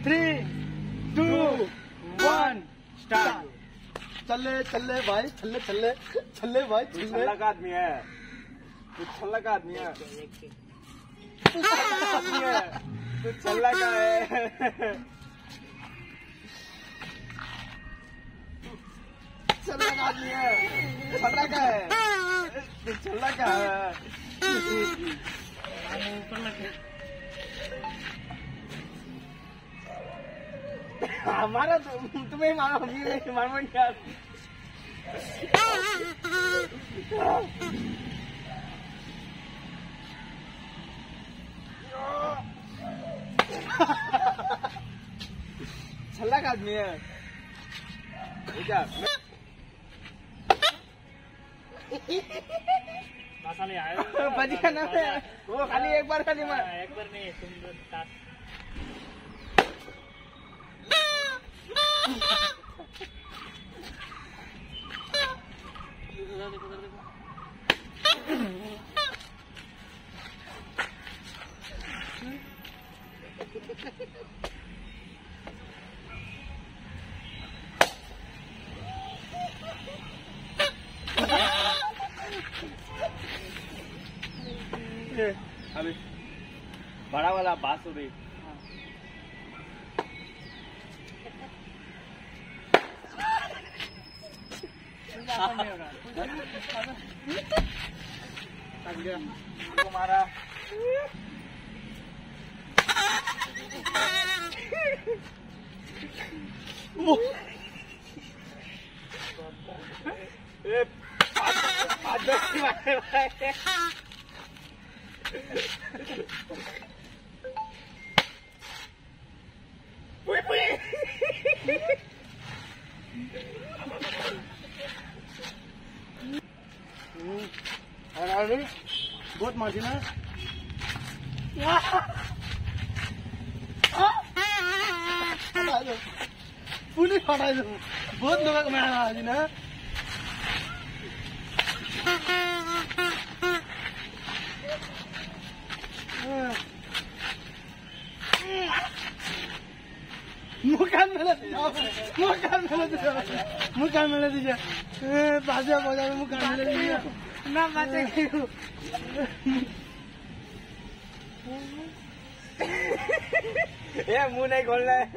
3, 2, 1 start. चले चले भाई, चले चले चले भाई, चले। का आदमी है तू, छल्ला का आदमी है तू, छल्ला का है। छल्ला का आदमी है, छल्ला का है तू, छल्ला का है। हमारा तुम्हें मारो, मारो यार। छल्ला का आदमी है क्या? बजिया ना वो खाली एक बार, खाली एक बार नहीं, तुम अभी बड़ा वाला बांसुरी। तुम्हारा बहुत मार्जिन है। पुलिस हटाई दो, बहुत लोगों को मैंने मार्जिन है। मुकान में ले दीजिए, बाजा बाजा में मुकान में ले दीजिए ना, बातें ये मुंह नहीं खोलना है।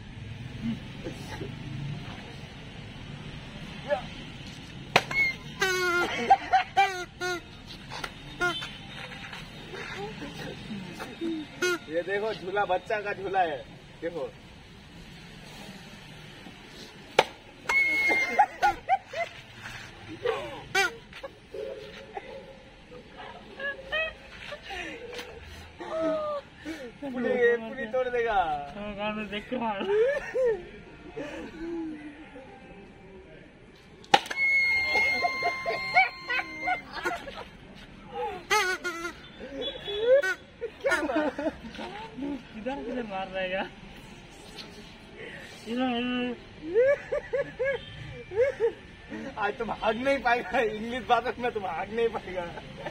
ये देखो झूला, बच्चा का झूला है, देखो। पुली तोड़ देगा। देख के मार। किधर मार रहेगा? आज तुम भाग नहीं पाएगा, इंग्लिश बातों में तुम भाग नहीं पाएगा।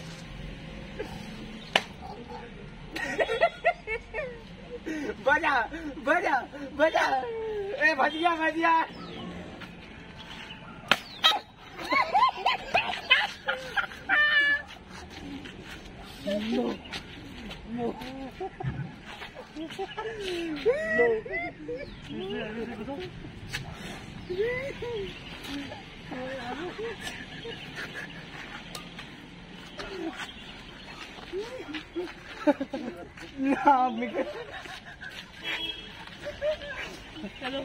बजा बजा बजा, ए भजिया भजिया। चलो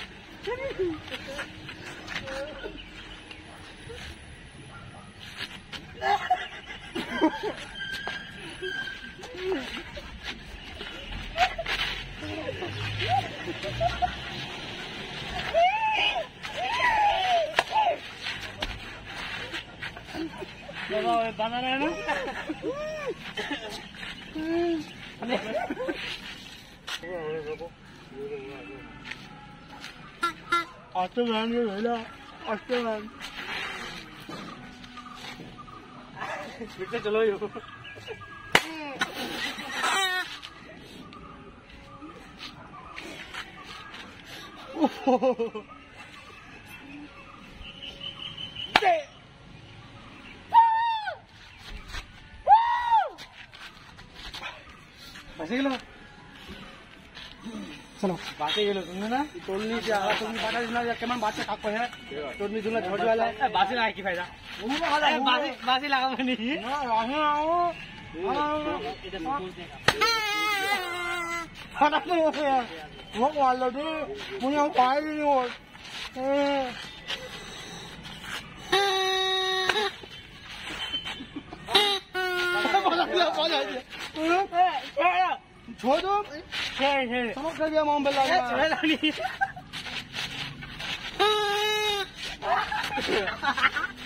बना रहे ना। ऑटोमैन में भेजा, ऑटोमैन पीछे चलो यो। चलो बाटे गेलो तुमने ना तोड़नी से आला तुमने बाटा दिला या केमन बाटे काक पे है तोड़नी तुला झड़ वाला है बासी लगा की फायदा बासी लगा बनी ना राहु आओ खाना नहीं हो गया वो वाला दे मुझे पाए नहीं हो छोड़ दो समझ कर दिया मोम बेला नहीं